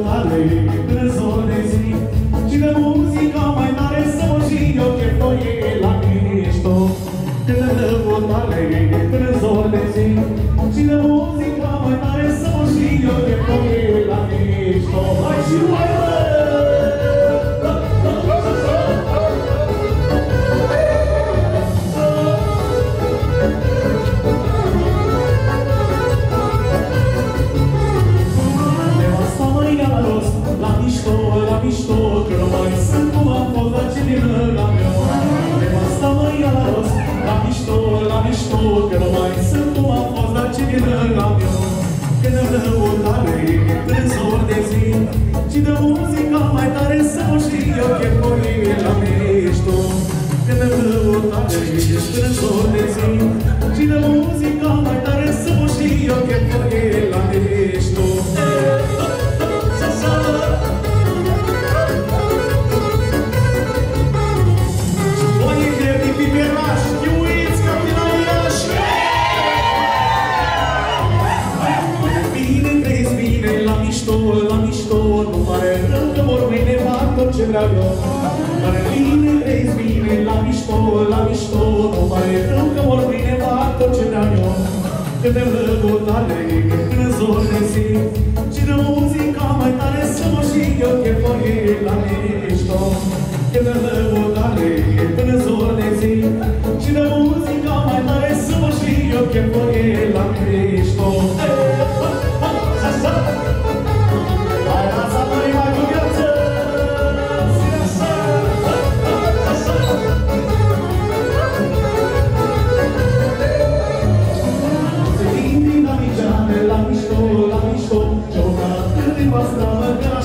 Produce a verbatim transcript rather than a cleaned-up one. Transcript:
tale până zor de zi și de muzica mai tare să mă și eu chef noi la mișto. Cântă tale până zor de zi și de muzica mai tare să mă și eu chef noi la mișto. Hai și mai la mișto, la mișto, că nu mai sunt cum am fost la ce din ăla meu. Nevasta mă ia la rost, la mișto, la mișto, că nu mai sunt cum am fost la ce din ăla meu. Când îmi dă o tare, până zor de zi și de muzica mai tare să mă știu eu chef noi la mișto. Când îmi dă o tare, până zor de zi și de muzica mai tare să mă știu eu chef noi la mișto. La mișto, nu pare rău că vor mâine fac tot ce vreau eu. Pare bine, crezi bine, la mișto, la mișto, nu pare rău că vor mâine fac tot ce vreau eu. Când îmi dă tale până zor de zi și de muzica mai tare să mă și eu chef noi la mișto. Când îmi dă tale până zor de zi și de muzica mai tare să mă și eu chef noi la mișto. La mișto, la mișto, gioca, câte-i pastra măcar.